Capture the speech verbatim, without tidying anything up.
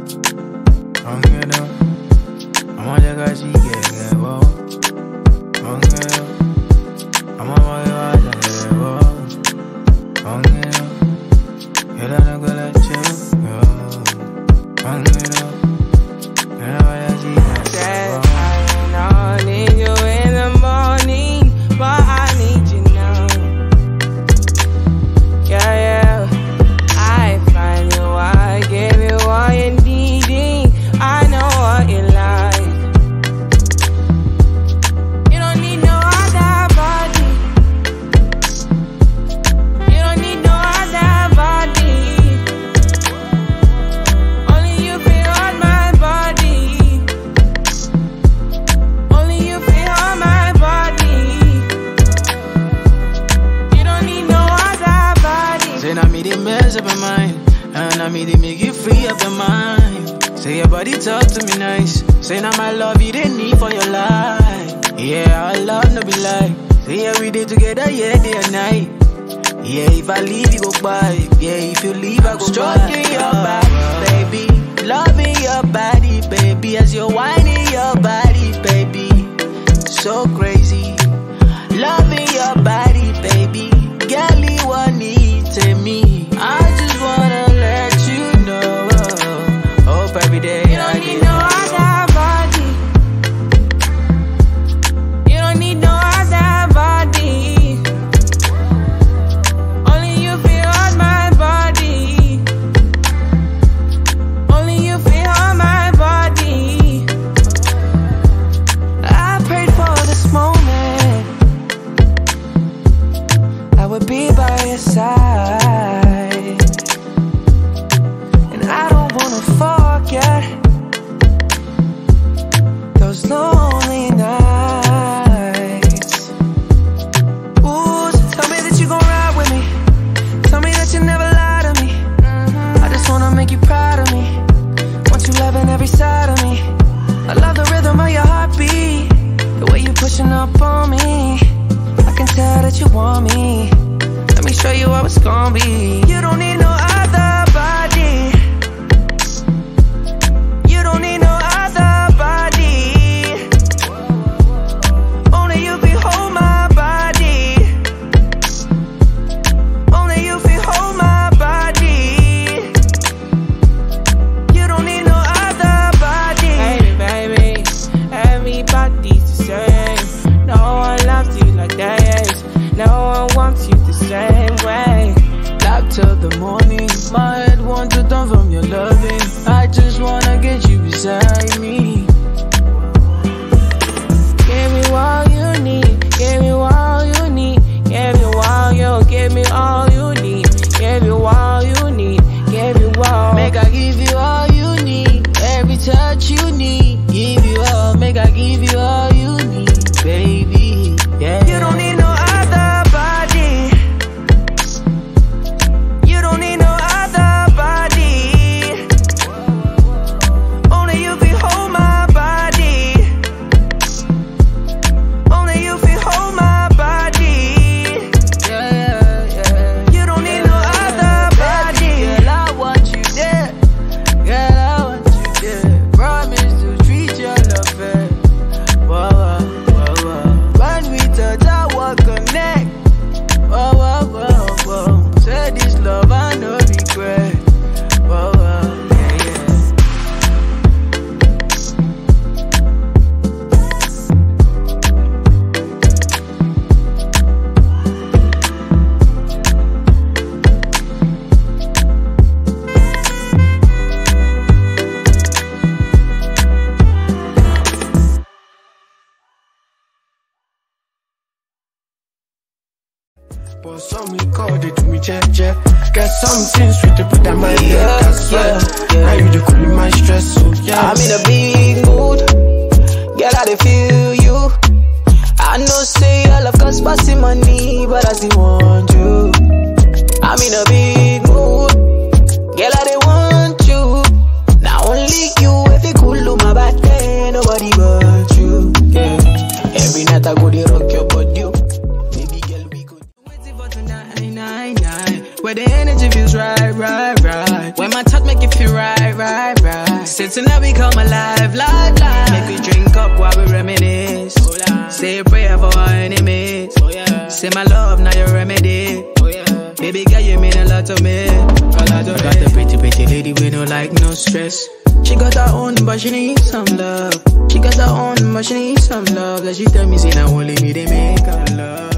But some me call, they do me check, check. Get something sweet to put on my neck, that's yeah, yeah. Now you the cool my stress, so yeah. I'm in a big mood, girl, I dey feel you. I know say I love cause passing money, but I still want you. I'm in a big mood, girl, I dey want you. Now only you, if you cool on my bad day, nobody but you, yeah. Every night I go to rock your body. Where the energy feels right, right, right. When my touch make it feel right, right, right. Say tonight we come alive, live, live. Make we drink up while we reminisce. Oh, yeah. Say a prayer for our enemies. Oh, yeah. Say my love, now your remedy. Oh, yeah. Baby girl, you mean a lot to me. A lot to me. Got a pretty, pretty lady with no like, no stress. She got her own, but she needs some love. She got her own, but she needs some love. Like she tell me, say now only me they make her love.